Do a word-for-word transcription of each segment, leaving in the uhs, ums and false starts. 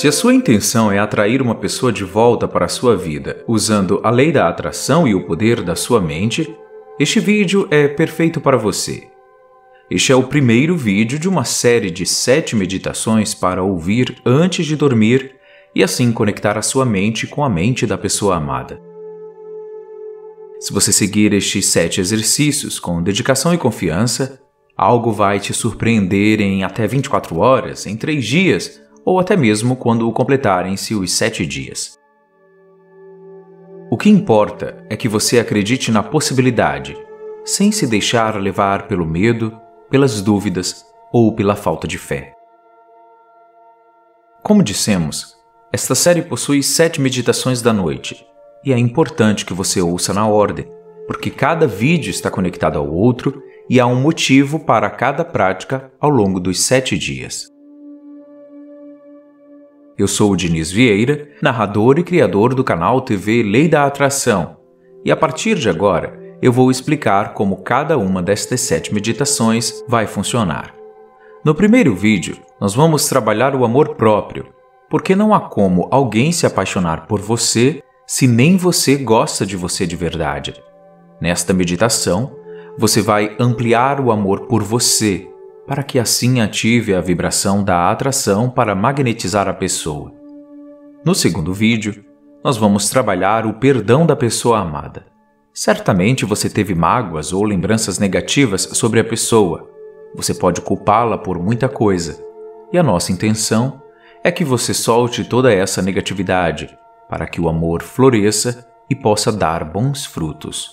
Se a sua intenção é atrair uma pessoa de volta para a sua vida usando a lei da atração e o poder da sua mente, este vídeo é perfeito para você. Este é o primeiro vídeo de uma série de sete meditações para ouvir antes de dormir e assim conectar a sua mente com a mente da pessoa amada. Se você seguir estes sete exercícios com dedicação e confiança, algo vai te surpreender em até vinte e quatro horas, em três dias, ou até mesmo quando completarem-se os sete dias. O que importa é que você acredite na possibilidade, sem se deixar levar pelo medo, pelas dúvidas ou pela falta de fé. Como dissemos, esta série possui sete meditações da noite, e é importante que você ouça na ordem, porque cada vídeo está conectado ao outro e há um motivo para cada prática ao longo dos sete dias. Eu sou o Diniz Vieira, narrador e criador do canal T V Lei da Atração, e a partir de agora eu vou explicar como cada uma destas sete meditações vai funcionar. No primeiro vídeo, nós vamos trabalhar o amor próprio, porque não há como alguém se apaixonar por você se nem você gosta de você de verdade. Nesta meditação, você vai ampliar o amor por você, para que assim ative a vibração da atração para magnetizar a pessoa. No segundo vídeo, nós vamos trabalhar o perdão da pessoa amada. Certamente você teve mágoas ou lembranças negativas sobre a pessoa. Você pode culpá-la por muita coisa. E a nossa intenção é que você solte toda essa negatividade, para que o amor floresça e possa dar bons frutos.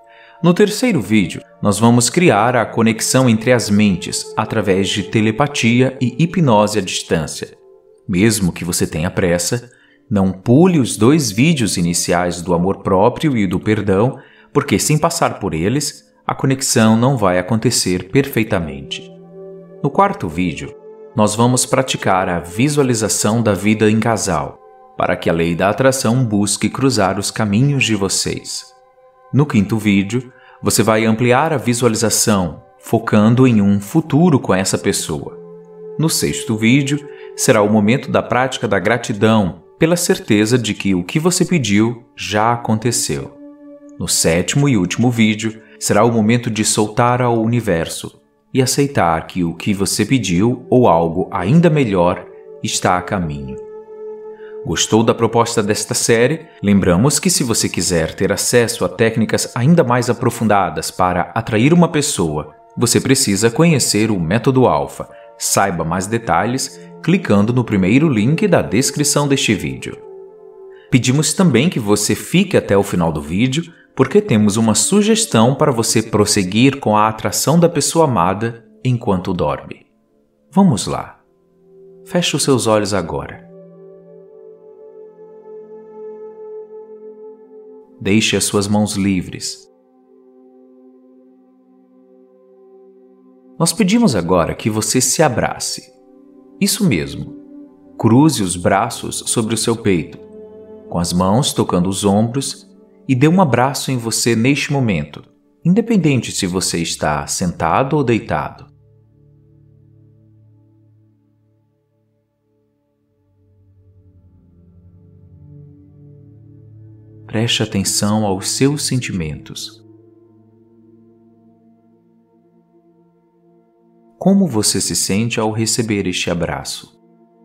No terceiro vídeo, nós vamos criar a conexão entre as mentes através de telepatia e hipnose à distância. Mesmo que você tenha pressa, não pule os dois vídeos iniciais do amor próprio e do perdão, porque sem passar por eles, a conexão não vai acontecer perfeitamente. No quarto vídeo, nós vamos praticar a visualização da vida em casal, para que a lei da atração busque cruzar os caminhos de vocês. No quinto vídeo, você vai ampliar a visualização, focando em um futuro com essa pessoa. No sexto vídeo, será o momento da prática da gratidão, pela certeza de que o que você pediu já aconteceu. No sétimo e último vídeo, será o momento de soltar ao universo e aceitar que o que você pediu ou algo ainda melhor está a caminho. Gostou da proposta desta série? Lembramos que se você quiser ter acesso a técnicas ainda mais aprofundadas para atrair uma pessoa, você precisa conhecer o Método Alpha. Saiba mais detalhes clicando no primeiro link da descrição deste vídeo. Pedimos também que você fique até o final do vídeo, porque temos uma sugestão para você prosseguir com a atração da pessoa amada enquanto dorme. Vamos lá. Feche os seus olhos agora. Deixe as suas mãos livres. Nós pedimos agora que você se abrace. Isso mesmo. Cruze os braços sobre o seu peito, com as mãos tocando os ombros, e dê um abraço em você neste momento, independente se você está sentado ou deitado. Preste atenção aos seus sentimentos. Como você se sente ao receber este abraço?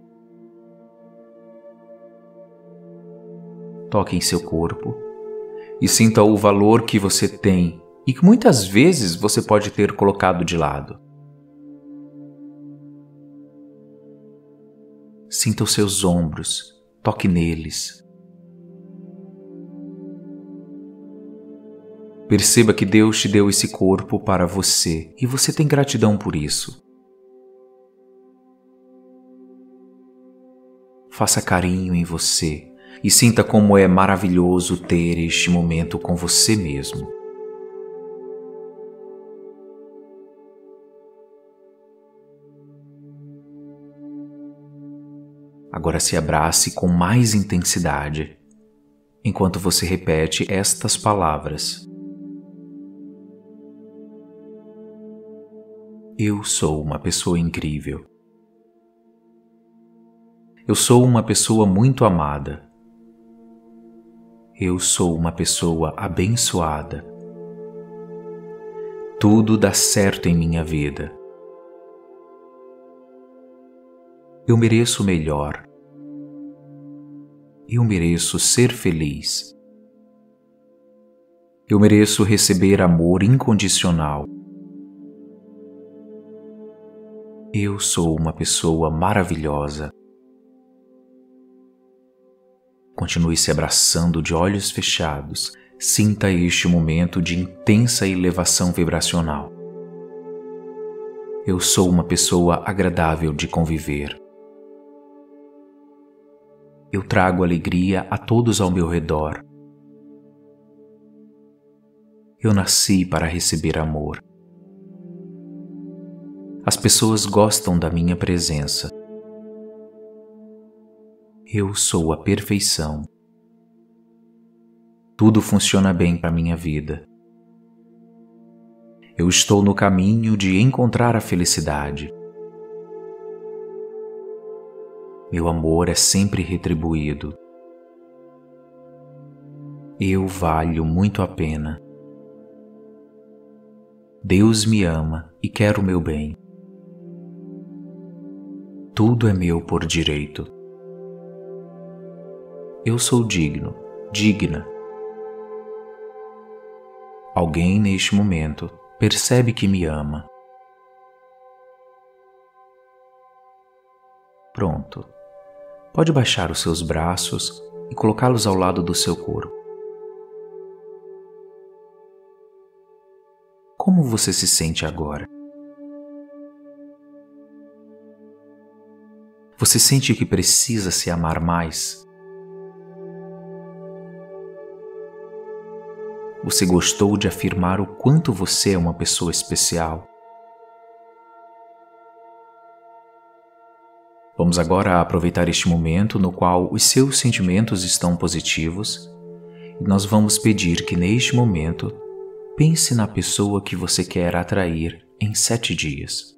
Toque em seu corpo e sinta o valor que você tem e que muitas vezes você pode ter colocado de lado. Sinta os seus ombros, toque neles. Perceba que Deus te deu esse corpo para você e você tem gratidão por isso. Faça carinho em você e sinta como é maravilhoso ter este momento com você mesmo. Agora se abrace com mais intensidade, enquanto você repete estas palavras. Eu sou uma pessoa incrível. Eu sou uma pessoa muito amada. Eu sou uma pessoa abençoada. Tudo dá certo em minha vida. Eu mereço o melhor. Eu mereço ser feliz. Eu mereço receber amor incondicional. Eu sou uma pessoa maravilhosa. Continue se abraçando de olhos fechados. Sinta este momento de intensa elevação vibracional. Eu sou uma pessoa agradável de conviver. Eu trago alegria a todos ao meu redor. Eu nasci para receber amor. As pessoas gostam da minha presença. Eu sou a perfeição. Tudo funciona bem para minha vida. Eu estou no caminho de encontrar a felicidade. Meu amor é sempre retribuído. Eu valho muito a pena. Deus me ama e quer o meu bem. Tudo é meu por direito. Eu sou digno, digna. Alguém neste momento percebe que me ama. Pronto. Pode baixar os seus braços e colocá-los ao lado do seu corpo. Como você se sente agora? Você sente que precisa se amar mais? Você gostou de afirmar o quanto você é uma pessoa especial? Vamos agora aproveitar este momento no qual os seus sentimentos estão positivos e nós vamos pedir que neste momento pense na pessoa que você quer atrair em sete dias.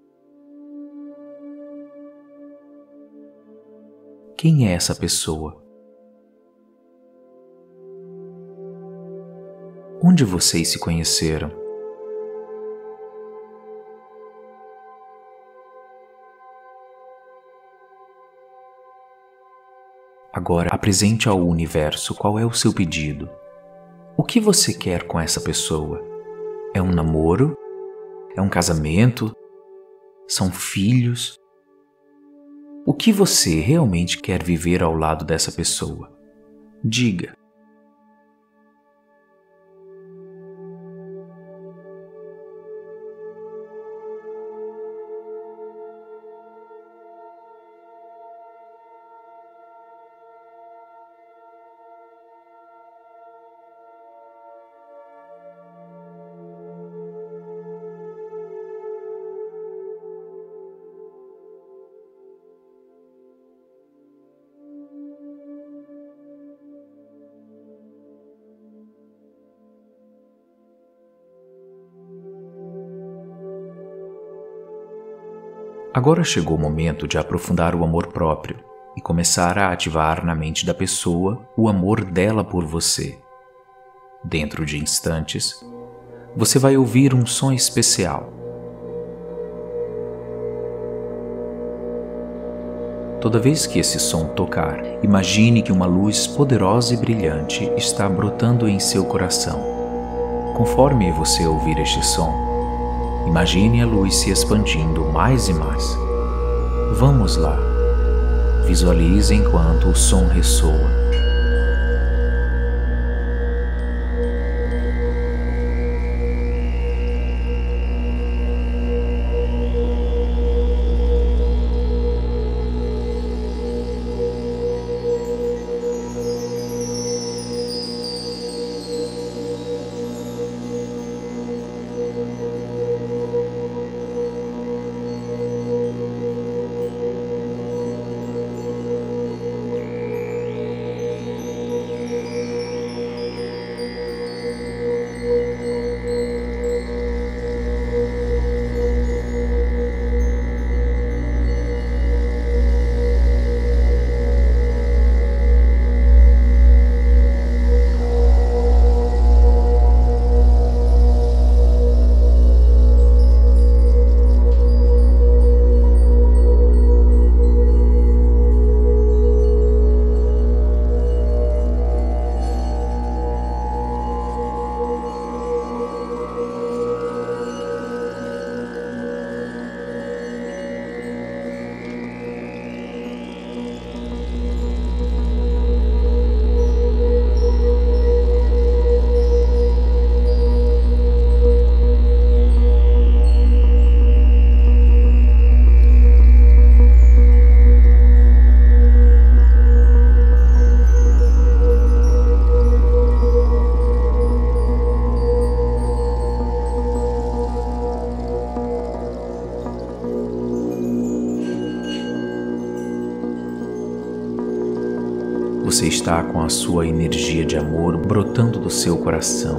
Quem é essa pessoa? Onde vocês se conheceram? Agora apresente ao universo qual é o seu pedido. O que você quer com essa pessoa? É um namoro? É um casamento? São filhos? O que você realmente quer viver ao lado dessa pessoa? Diga. Agora chegou o momento de aprofundar o amor próprio e começar a ativar na mente da pessoa o amor dela por você. Dentro de instantes, você vai ouvir um som especial. Toda vez que esse som tocar, imagine que uma luz poderosa e brilhante está brotando em seu coração. Conforme você ouvir este som, imagine a luz se expandindo mais e mais. Vamos lá. Visualize enquanto o som ressoa. você está com a sua energia de amor brotando do seu coração.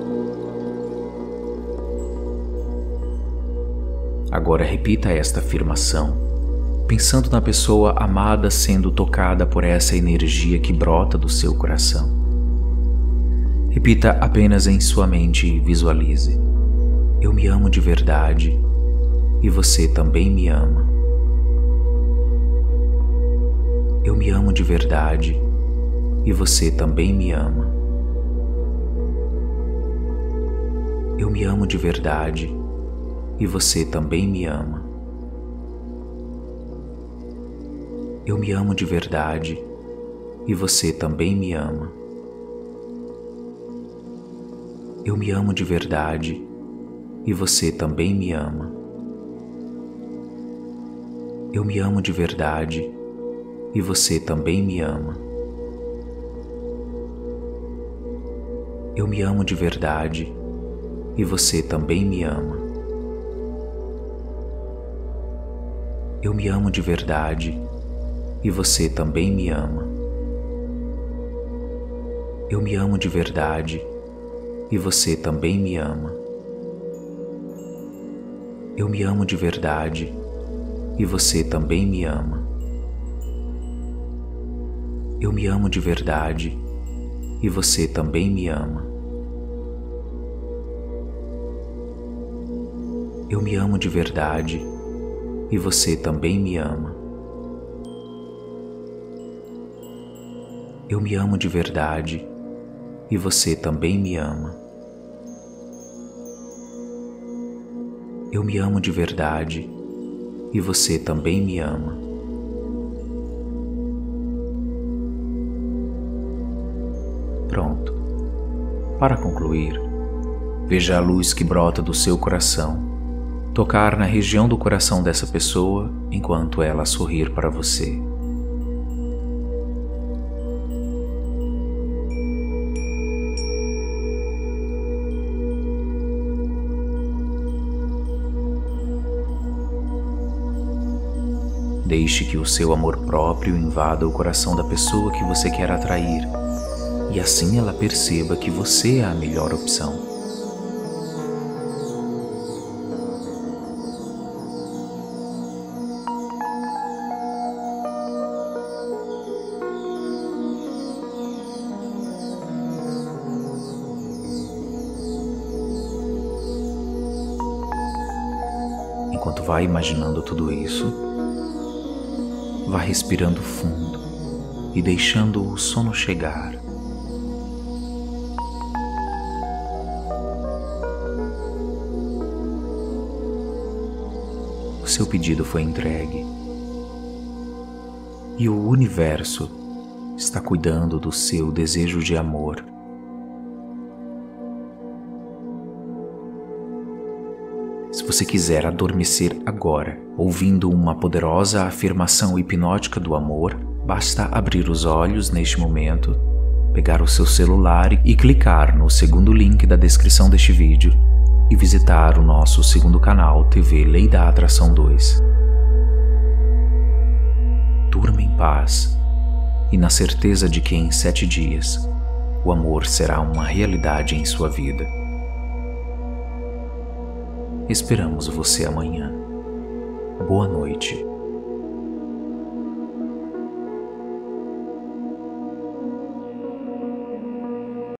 Agora repita esta afirmação, pensando na pessoa amada sendo tocada por essa energia que brota do seu coração. Repita apenas em sua mente e visualize: eu me amo de verdade e você também me ama. Eu me amo de verdade e você também me ama. Eu me amo de verdade e você também me ama. Eu me amo de verdade e você também me ama. Eu me amo de verdade e você também me ama. Eu me amo de verdade e você também me ama. Eu me amo de verdade e você também me ama. Eu me amo de verdade e você também me ama. Eu me amo de verdade e você também me ama. Eu me amo de verdade e você também me ama. Eu me amo de verdade e você também me ama. Eu me amo de verdade e você também me ama. Eu me amo de verdade e você também me ama. Eu me amo de verdade e você também me ama. Pronto. Para concluir, veja a luz que brota do seu coração tocar na região do coração dessa pessoa enquanto ela sorrir para você. Deixe que o seu amor próprio invada o coração da pessoa que você quer atrair, e assim ela perceba que você é a melhor opção. Enquanto vai imaginando tudo isso, vá respirando fundo e deixando o sono chegar. O seu pedido foi entregue e o universo está cuidando do seu desejo de amor. Se você quiser adormecer agora, ouvindo uma poderosa afirmação hipnótica do amor, basta abrir os olhos neste momento, pegar o seu celular e clicar no segundo link da descrição deste vídeo e visitar o nosso segundo canal T V Lei da Atração dois. Durma em paz e na certeza de que em sete dias o amor será uma realidade em sua vida. Esperamos você amanhã. Boa noite.